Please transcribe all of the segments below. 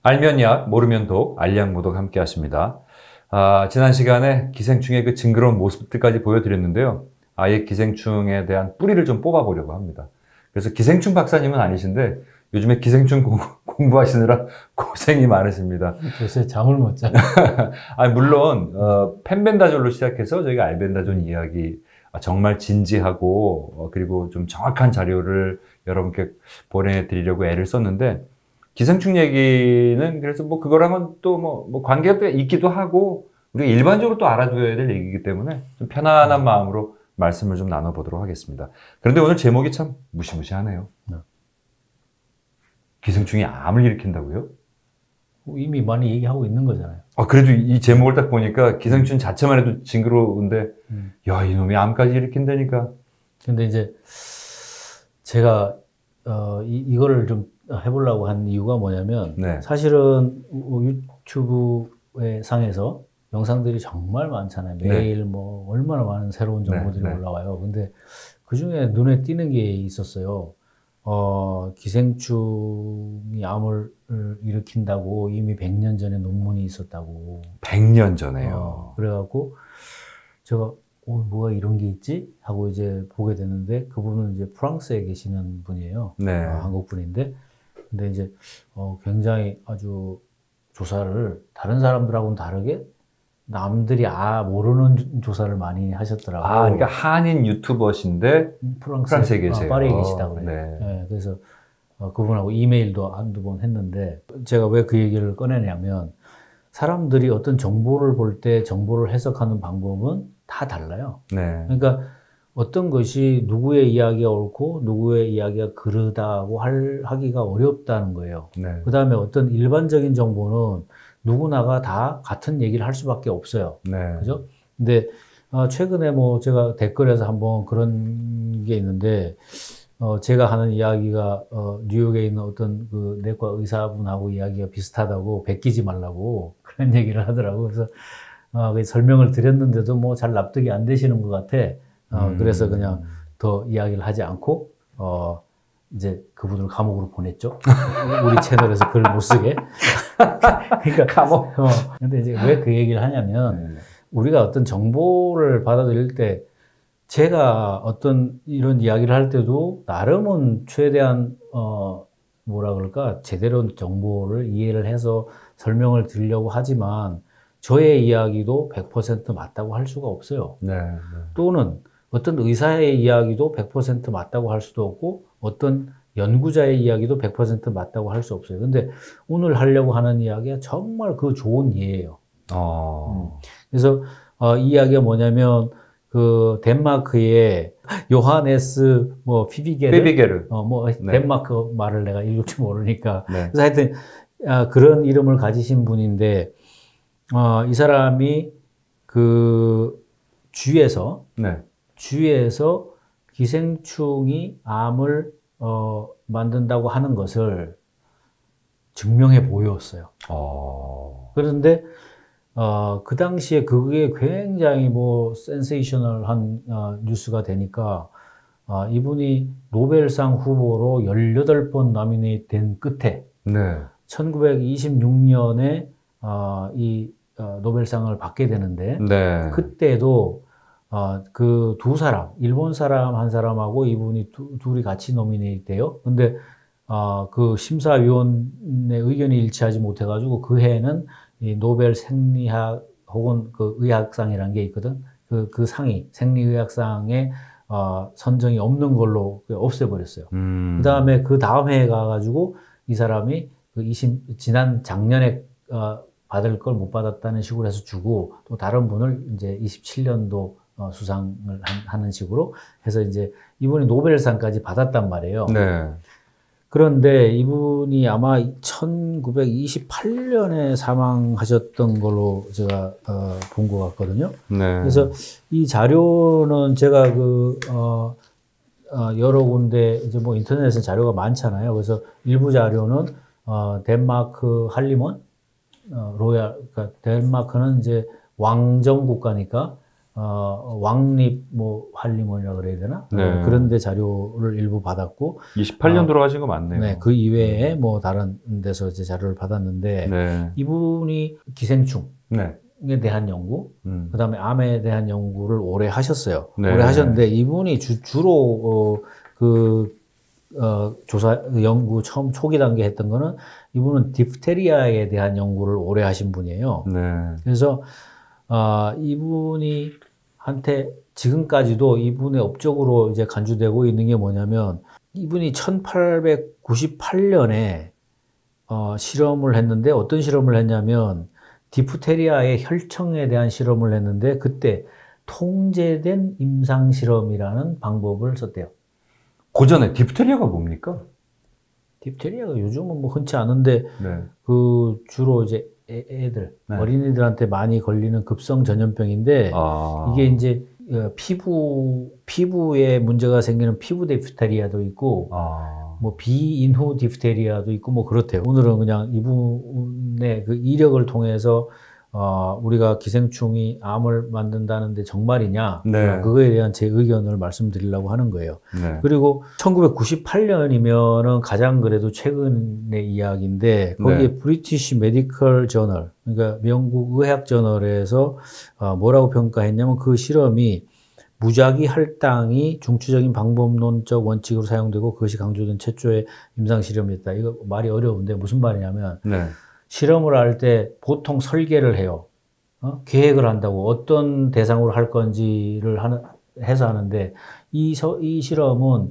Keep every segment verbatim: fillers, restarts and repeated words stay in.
알면 약, 모르면 독, 알약무독 함께 하십니다. 아, 지난 시간에 기생충의 그 징그러운 모습들까지 보여드렸는데요. 아예 기생충에 대한 뿌리를 좀 뽑아보려고 합니다. 그래서 기생충 박사님은 아니신데 요즘에 기생충 공, 공부하시느라 고생이 많으십니다. 요새 잠을 못 자. 아, 물론 어, 펜벤다졸로 시작해서 저희가 알벤다존 이야기 정말 진지하고 어, 그리고 좀 정확한 자료를 여러분께 보내드리려고 애를 썼는데 기생충 얘기는 그래서 뭐 그거랑은 또 뭐 뭐 관계가 있기도 하고 우리가 일반적으로 또 알아둬야 될 얘기이기 때문에 좀 편안한 마음으로 말씀을 좀 나눠보도록 하겠습니다. 그런데 오늘 제목이 참 무시무시하네요. 네. 기생충이 암을 일으킨다고요? 이미 많이 얘기하고 있는 거잖아요. 아, 그래도 이 제목을 딱 보니까 기생충 자체만 해도 징그러운데, 음. 야, 이놈이 암까지 일으킨다니까. 근데 이제 제가 어, 이, 이거를 좀 해보려고 한 이유가 뭐냐면, 네. 사실은 유튜브의 상에서 영상들이 정말 많잖아요. 매일 네. 뭐 얼마나 많은 새로운 정보들이 네. 네. 올라와요. 근데 그 중에 눈에 띄는 게 있었어요. 어, 기생충이 암을 일으킨다고 이미 백 년 전에 논문이 있었다고. 백 년 전에요? 어, 그래갖고 제가 어, 뭐가 이런 게 있지? 하고 이제 보게 됐는데 그분은 이제 프랑스에 계시는 분이에요. 네. 어, 한국 분인데. 근데 이제 어, 굉장히 아주 조사를 다른 사람들하고는 다르게 남들이 아 모르는 조사를 많이 하셨더라고요. 아, 그러니까 한인 유튜버신데 프랑스에, 프랑스에 계세요. 어, 파리에 계시다고 그래요. 네. 네, 그래서 어, 그분하고 이메일도 한두 번 했는데 제가 왜 그 얘기를 꺼내냐면 사람들이 어떤 정보를 볼 때 정보를 해석하는 방법은 다 달라요. 네. 그러니까 어떤 것이 누구의 이야기가 옳고 누구의 이야기가 그르다고 할, 하기가 어렵다는 거예요. 네. 그 다음에 어떤 일반적인 정보는 누구나가 다 같은 얘기를 할 수밖에 없어요. 네. 그죠? 근데 어, 최근에 뭐 제가 댓글에서 한번 그런 게 있는데 어, 제가 하는 이야기가 어, 뉴욕에 있는 어떤 그 내과 의사분하고 이야기가 비슷하다고 베끼지 말라고 그런 얘기를 하더라고요. 그래서 어, 그 설명을 드렸는데도 뭐 잘 납득이 안 되시는 것 같아. 어, 음. 그래서 그냥 더 이야기를 하지 않고, 어, 이제 그분을 감옥으로 보냈죠. 우리 채널에서 글 못 쓰게. 그러니까, 감옥. 어, 근데 이제 왜 그 얘기를 하냐면, 네. 우리가 어떤 정보를 받아들일 때, 제가 어떤 이런 이야기를 할 때도, 나름은 최대한, 어, 뭐라 그럴까, 제대로 정보를 이해를 해서 설명을 드리려고 하지만, 저의 이야기도 백 퍼센트 맞다고 할 수가 없어요. 네, 네. 또는 어떤 의사의 이야기도 백 퍼센트 맞다고 할 수도 없고 어떤 연구자의 이야기도 백 퍼센트 맞다고 할 수 없어요. 근데 오늘 하려고 하는 이야기가 정말 그 좋은 예예요. 어. 음. 그래서 어, 이 이야기가 뭐냐면 그 덴마크의 요하네스 뭐 피비게르, 피비게르. 어, 뭐 네. 덴마크 말을 내가 읽을 줄 모르니까 네. 그래서 하여튼 아, 그런 이름을 가지신 분인데. 어, 이 사람이 그 주위에서 네. 주위에서 기생충이 암을 어, 만든다고 하는 것을 증명해 보였어요. 어... 그런데 어, 그 당시에 그게 굉장히 뭐 센세이셔널한 어, 뉴스가 되니까 어, 이분이 노벨상 후보로 열여덟 번 노미네이트 된 끝에 네. 천구백이십육 년에 어, 이 어, 노벨상을 받게 되는데 네. 그때도 어, 그 두 사람, 일본 사람 한 사람하고 이분이 두, 둘이 같이 노미네이트 돼요. 근데 어, 그 심사위원의 의견이 일치하지 못해가지고 그 해에는 이 노벨 생리학 혹은 그 의학상이라는 게 있거든. 그, 그 상이 생리의학상에 어, 선정이 없는 걸로 없애버렸어요. 음. 그 다음에 그 다음 해에 가가지고 이 사람이 그 이십, 지난 작년에 어, 받을 걸 못 받았다는 식으로 해서 주고 또 다른 분을 이제 이십칠 년도 어, 수상을 하는 식으로 해서 이제 이분이 노벨상까지 받았단 말이에요. 네. 그런데 이분이 아마 천구백이십팔 년에 사망하셨던 걸로 제가 어, 본 것 같거든요. 네. 그래서 이 자료는 제가 그 어, 어, 여러 군데 이제 뭐 인터넷에 자료가 많잖아요. 그래서 일부 자료는 어, 덴마크 할리먼 어, 로얄, 그러니까 덴마크는 이제 왕정 국가니까 어, 왕립 뭐 한림원이라 그래야 되나? 네. 어, 그런데 자료를 일부 받았고. 이십팔 년 어, 돌아가신 거 맞네요. 네, 그 이외에 뭐 다른 데서 이제 자료를 받았는데 네. 이분이 기생충. 네. 에 대한 연구, 음. 그 다음에 암에 대한 연구를 오래 하셨어요. 네. 오래 하셨는데 이분이 주, 주로 어, 그 어, 조사 연구 처음 초기 단계 했던 거는 이분은 디프테리아에 대한 연구를 오래 하신 분이에요. 네. 그래서 어, 이분이 한테 지금까지도 이분의 업적으로 이제 간주되고 있는 게 뭐냐면 이분이 천팔백구십팔 년에 어, 실험을 했는데 어떤 실험을 했냐면 디프테리아의 혈청에 대한 실험을 했는데 그때 통제된 임상 실험이라는 방법을 썼대요. 고전에 디프테리아가 뭡니까? 디프테리아가 요즘은 뭐 흔치 않은데 네. 그 주로 이제 애, 애들 네. 어린이들한테 많이 걸리는 급성 전염병인데 아. 이게 이제 피부 피부에 문제가 생기는 피부 디프테리아도 있고 아. 뭐 비인후 디프테리아도 있고 뭐 그렇대요. 오늘은 그냥 이분의 그 이력을 통해서 어 우리가 기생충이 암을 만든다는데 정말이냐 네. 그거에 대한 제 의견을 말씀드리려고 하는 거예요. 네. 그리고 천구백구십팔 년이면은 가장 그래도 최근의 이야기인데 거기에 네. 브리티시 메디컬 저널 그러니까 영국 의학 저널에서 어 뭐라고 평가했냐면 그 실험이 무작위 할당이 중추적인 방법론적 원칙으로 사용되고 그것이 강조된 최초의 임상 실험이었다. 이거 말이 어려운데 무슨 말이냐면 네. 실험을 할 때 보통 설계를 해요. 어? 계획을 한다고 어떤 대상으로 할 건지를 하는, 해서 하는데 이, 서, 이 실험은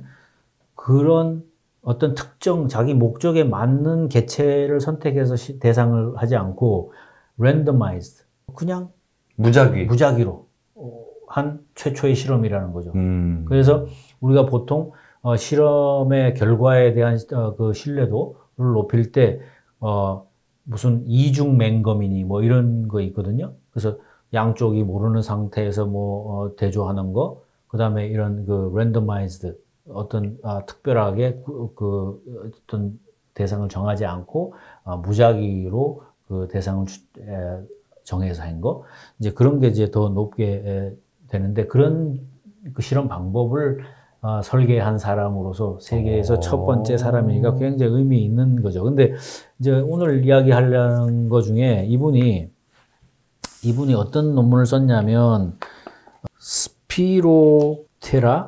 그런 어떤 특정 자기 목적에 맞는 개체를 선택해서 시, 대상을 하지 않고 randomized 그냥 무작위 무작위로 한 최초의 실험이라는 거죠. 음. 그래서 우리가 보통 어, 실험의 결과에 대한 어, 그 신뢰도를 높일 때 어, 무슨 이중 맹검이니 뭐 이런 거 있거든요. 그래서 양쪽이 모르는 상태에서 뭐 어, 대조하는 거, 그 다음에 이런 그 랜더마이즈드 어떤 아, 특별하게 그, 그 어떤 대상을 정하지 않고 아, 무작위로 그 대상을 주, 에, 정해서 한 거, 이제 그런 게 이제 더 높게 에, 되는데 그런 그 실험 방법을 어, 설계한 사람으로서 세계에서 첫 번째 사람이니까 굉장히 의미 있는 거죠. 근데 이제 오늘 이야기하려는 것 중에 이분이 이분이 어떤 논문을 썼냐면 스피로테라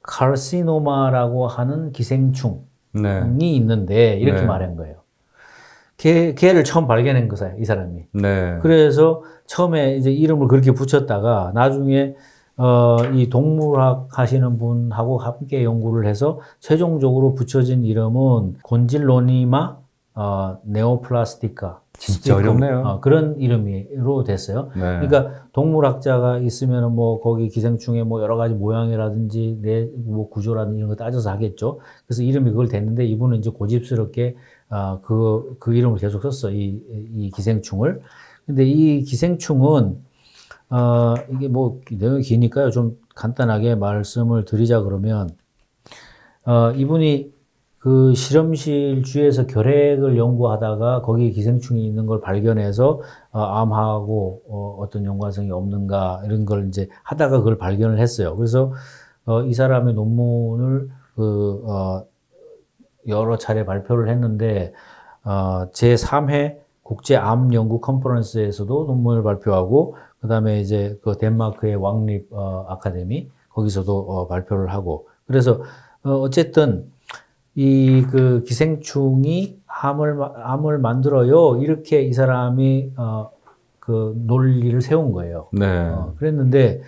칼시노마라고 하는 기생충이 네. 있는데 이렇게 네. 말한 거예요. 걔, 걔를 처음 발견한 거예요, 이 사람이. 네. 그래서 처음에 이제 이름을 그렇게 붙였다가 나중에 어, 이 동물학 하시는 분하고 함께 연구를 해서 최종적으로 붙여진 이름은 곤질로니마 어, 네오플라스티카. 진짜 어렵네요. 어, 그런 이름으로 됐어요. 네. 그러니까 동물학자가 있으면 뭐 거기 기생충의 뭐 여러 가지 모양이라든지 내 뭐 구조라든지 이런 거 따져서 하겠죠. 그래서 이름이 그걸 됐는데 이분은 이제 고집스럽게 어, 그, 그 이름을 계속 썼어. 이, 이 기생충을. 근데 이 기생충은 어, 이게 뭐, 내용이 기니까요. 좀 간단하게 말씀을 드리자 그러면, 어, 이분이 그 실험실 주위에서 결핵을 연구하다가 거기에 기생충이 있는 걸 발견해서, 어, 암하고, 어, 어떤 연관성이 없는가, 이런 걸 이제 하다가 그걸 발견을 했어요. 그래서, 어, 이 사람의 논문을, 그, 어, 여러 차례 발표를 했는데, 어, 제삼 회 국제암 연구 컨퍼런스에서도 논문을 발표하고, 그 다음에 이제 그 덴마크의 왕립 어, 아카데미 거기서도 어, 발표를 하고 그래서 어, 어쨌든 이 그 기생충이 암을 암을 만들어요 이렇게 이 사람이 어, 그 논리를 세운 거예요. 네. 어, 그랬는데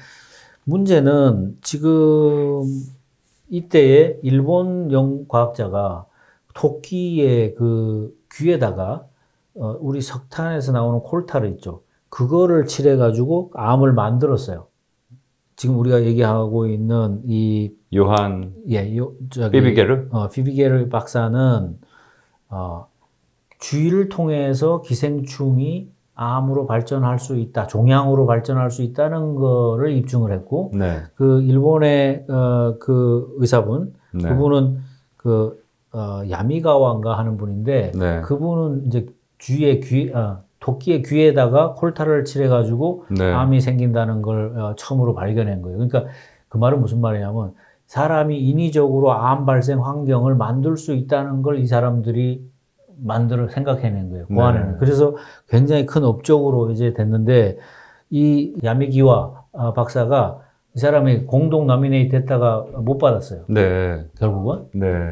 문제는 지금 이때에 일본 영 과학자가 토끼의 그 귀에다가 어, 우리 석탄에서 나오는 콜타르 있죠. 그거를 칠해가지고 암을 만들었어요. 지금 우리가 얘기하고 있는 이 요한 예, 요, 저기, 피비게르? 어, 피비게르 박사는 어, 쥐를 통해서 기생충이 암으로 발전할 수 있다, 종양으로 발전할 수 있다는 거를 입증을 했고, 네. 그 일본의 어, 그 의사분, 네. 그분은 그 어, 야미가와인가 하는 분인데, 네. 그분은 이제 쥐의 귀, 어, 토끼의 귀에다가 콜타를 칠해가지고 네. 암이 생긴다는 걸 어, 처음으로 발견한 거예요. 그러니까 그 말은 무슨 말이냐면 사람이 인위적으로 암 발생 환경을 만들 수 있다는 걸 이 사람들이 만들어 생각해낸 거예요. 고안에는. 네. 그래서 굉장히 큰 업적으로 이제 됐는데 이 야메기와 어, 박사가 이 사람이 공동 노미네이트 했다가 못 받았어요. 네. 결국은. 네.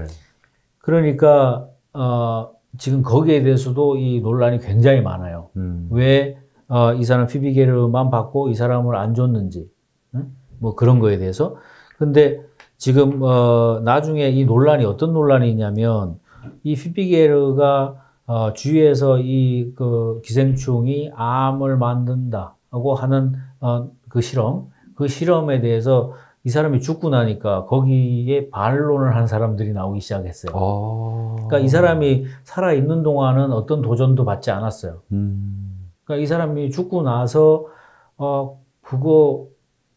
그러니까 어, 지금 거기에 대해서도 이 논란이 굉장히 많아요. 음. 왜 어, 이 사람 피비게르만 받고 이 사람을 안 줬는지, 응? 뭐 그런 거에 대해서. 근데 지금 어, 나중에 이 논란이 어떤 논란이 있냐면 이 피비게르가 어, 주위에서 이 그 기생충이 암을 만든다고 하는 어, 그 실험, 그 실험에 대해서 이 사람이 죽고 나니까 거기에 반론을 한 사람들이 나오기 시작했어요. 아... 그러니까 이 사람이 살아 있는 동안은 어떤 도전도 받지 않았어요. 음... 그러니까 이 사람이 죽고 나서 어 그거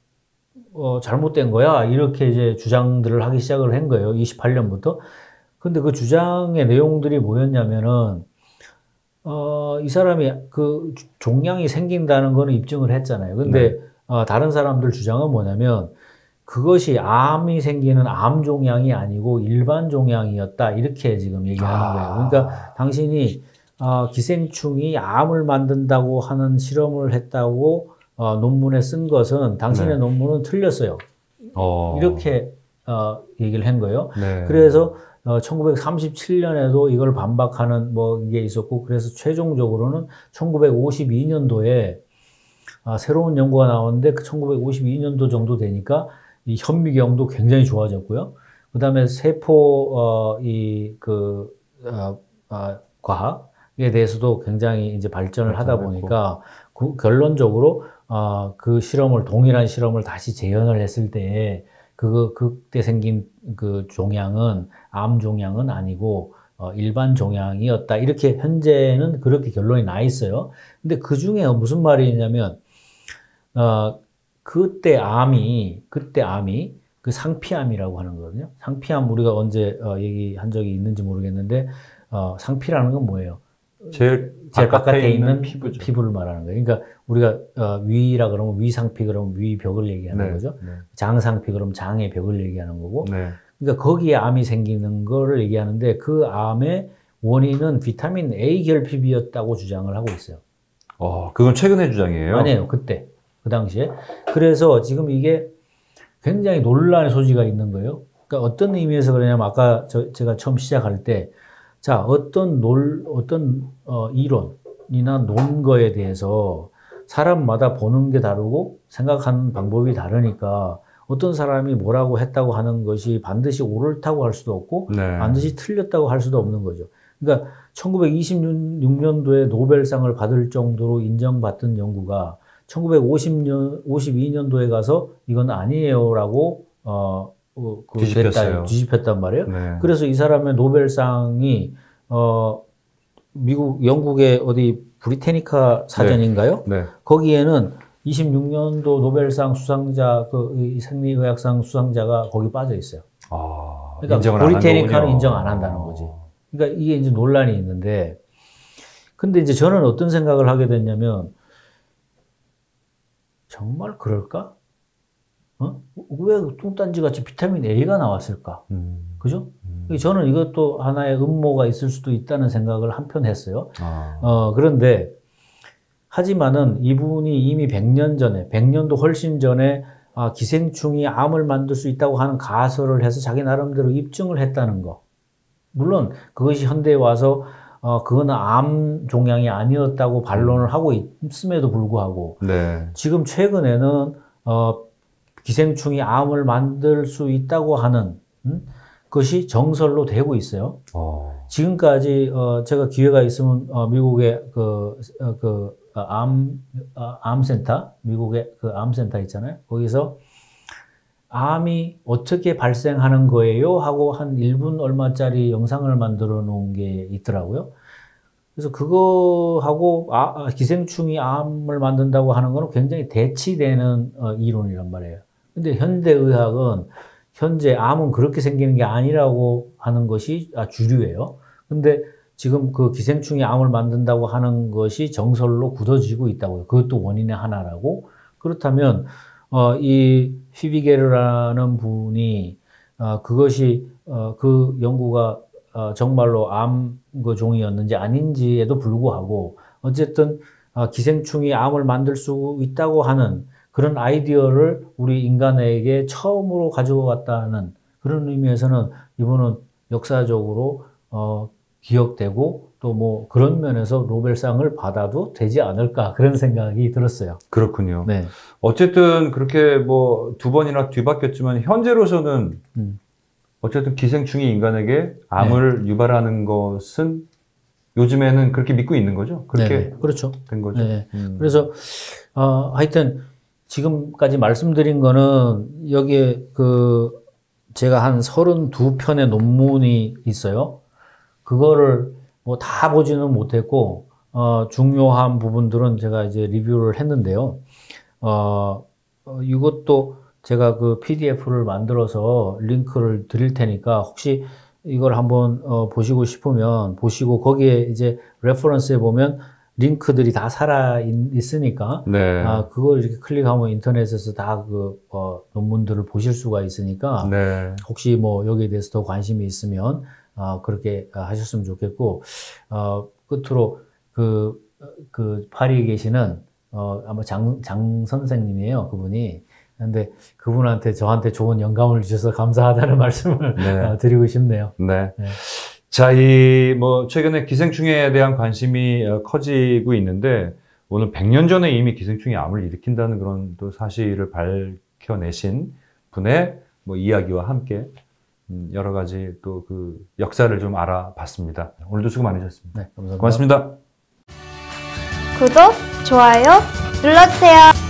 어 잘못된 거야 이렇게 이제 주장들을 하기 시작을 한 거예요. 이십팔 년부터. 근데 그 주장의 내용들이 뭐였냐면은 어 이 사람이 그 종양이 생긴다는 거는 입증을 했잖아요. 근데 네. 어, 다른 사람들 주장은 뭐냐면 그것이 암이 생기는 암 종양이 아니고 일반 종양이었다 이렇게 지금 얘기하는 거예요. 그러니까 당신이 어, 기생충이 암을 만든다고 하는 실험을 했다고 어, 논문에 쓴 것은 당신의 네. 논문은 틀렸어요. 어. 이렇게 어, 얘기를 한 거예요. 네. 그래서 어, 천구백삼십칠 년에도 이걸 반박하는 뭐 이게 있었고 그래서 최종적으로는 천구백오십이 년도에 아, 새로운 연구가 나왔는데 그 천구백오십이 년도 정도 되니까 이 현미경도 굉장히 좋아졌고요. 그 다음에 세포, 어, 이, 그, 어, 어, 과학에 대해서도 굉장히 이제 발전을 하다 보니까 그, 결론적으로, 어, 그 실험을, 동일한 실험을 다시 재현을 했을 때, 그, 그때 생긴 그 종양은 암 종양은 아니고, 어, 일반 종양이었다. 이렇게 현재는 그렇게 결론이 나 있어요. 근데 그 중에 무슨 말이 있냐면, 어, 그때 암이, 그때 암이 그 상피암이라고 하는 거거든요. 상피암 우리가 언제 어, 얘기한 적이 있는지 모르겠는데, 어, 상피라는 건 뭐예요? 제일, 제일 바깥에, 바깥에 있는 피부죠. 피부를 말하는 거예요. 그러니까 우리가 어, 위라 그러면 위상피 그러면 위벽을 얘기하는 네, 거죠. 네. 장상피 그러면 장의 벽을 얘기하는 거고. 네. 그러니까 거기에 암이 생기는 거를 얘기하는데 그 암의 원인은 비타민 A 결핍이었다고 주장을 하고 있어요. 어, 그건 최근의 주장이에요? 아니에요. 그때. 그 당시에. 그래서 지금 이게 굉장히 논란의 소지가 있는 거예요. 그러니까 어떤 의미에서 그러냐면 아까 저, 제가 처음 시작할 때 자, 어떤 논, 어떤 어, 이론이나 논거에 대해서 사람마다 보는 게 다르고 생각하는 방법이 다르니까 어떤 사람이 뭐라고 했다고 하는 것이 반드시 옳다고 할 수도 없고 네. 반드시 틀렸다고 할 수도 없는 거죠. 그러니까 천구백이십육 년도에 노벨상을 받을 정도로 인정받던 연구가 천구백오십 년, 오십이 년도에 가서 이건 아니에요라고 어, 어 그 뒤집혔어요. 뒤집혔단 말이에요. 네. 그래서 이 사람의 노벨상이 어 미국 영국의 어디 브리테니카 사전인가요? 네. 네. 거기에는 이십육 년도 노벨상 수상자 그 생리의학상 수상자가 거기 빠져 있어요. 아, 그러니까 브리테니카는 인정 안 한다는 거지. 그러니까 이게 이제 논란이 있는데, 근데 이제 저는 어떤 생각을 하게 됐냐면. 정말 그럴까? 어? 왜 뚱딴지 같이 비타민 A가 나왔을까? 음. 그죠? 음. 저는 이것도 하나의 음모가 있을 수도 있다는 생각을 한편 했어요. 아. 어, 그런데, 하지만은 이분이 이미 백 년 전에, 백 년도 훨씬 전에 아, 기생충이 암을 만들 수 있다고 하는 가설을 해서 자기 나름대로 입증을 했다는 거. 물론 그것이 현대에 와서 어, 그거는 암 종양이 아니었다고 반론을 음. 하고 있음에도 불구하고, 네. 지금 최근에는, 어, 기생충이 암을 만들 수 있다고 하는, 음? 것이 정설로 되고 있어요. 어. 지금까지, 어, 제가 기회가 있으면, 어, 미국의 그, 어, 그, 어, 암, 어, 암센터, 미국의 그 암센터 있잖아요. 거기서 암이 어떻게 발생하는 거예요? 하고 한 일 분 얼마짜리 영상을 만들어 놓은 게 있더라고요. 그래서 그거하고 아, 기생충이 암을 만든다고 하는 거는 굉장히 대치되는 어, 이론이란 말이에요. 근데 현대의학은 현재 암은 그렇게 생기는 게 아니라고 하는 것이 아, 주류예요. 근데 지금 그 기생충이 암을 만든다고 하는 것이 정설로 굳어지고 있다고요. 그것도 원인의 하나라고. 그렇다면 어, 이 피비게르라는 분이 어, 그것이 어, 그 연구가 어, 정말로 암 그 종이었는지 아닌지에도 불구하고 어쨌든 어, 기생충이 암을 만들 수 있다고 하는 그런 아이디어를 우리 인간에게 처음으로 가지고 왔다는 그런 의미에서는 이분은 역사적으로 어, 기억되고 또 뭐 그런 면에서 노벨상을 받아도 되지 않을까 그런 생각이 들었어요. 그렇군요. 네. 어쨌든 그렇게 뭐 두 번이나 뒤바뀌었지만 현재로서는 음. 어쨌든 기생충이 인간에게 암을 네. 유발하는 것은 요즘에는 그렇게 믿고 있는 거죠? 그렇게 네. 그렇죠. 된 거죠. 네. 음. 그래서 어, 하여튼 지금까지 말씀드린 거는 여기에 그 제가 한 서른두 편의 논문이 있어요. 그거를 뭐 다 보지는 못했고, 어, 중요한 부분들은 제가 이제 리뷰를 했는데요. 어, 어, 이것도 제가 그 피디에프를 만들어서 링크를 드릴 테니까 혹시 이걸 한번 어, 보시고 싶으면 보시고 거기에 이제 레퍼런스에 보면 링크들이 다 살아 있으니까 네. 아, 그걸 이렇게 클릭하면 인터넷에서 다 그 어, 논문들을 보실 수가 있으니까 네. 혹시 뭐 여기에 대해서 더 관심이 있으면 어, 그렇게 하셨으면 좋겠고 어, 끝으로 그, 그 파리에 계시는 어, 아마 장, 장 선생님이에요, 그분이. 근데 그분한테 저한테 좋은 영감을 주셔서 감사하다는 말씀을 네. 어, 드리고 싶네요. 네. 네. 자, 이, 뭐, 최근에 기생충에 대한 관심이 커지고 있는데, 오늘 백 년 전에 이미 기생충이 암을 일으킨다는 그런 또 사실을 밝혀내신 분의 뭐 이야기와 함께, 음, 여러 가지 또 그 역사를 좀 알아봤습니다. 오늘도 수고 많으셨습니다. 네, 감사합니다. 고맙습니다. 구독, 좋아요 눌러주세요.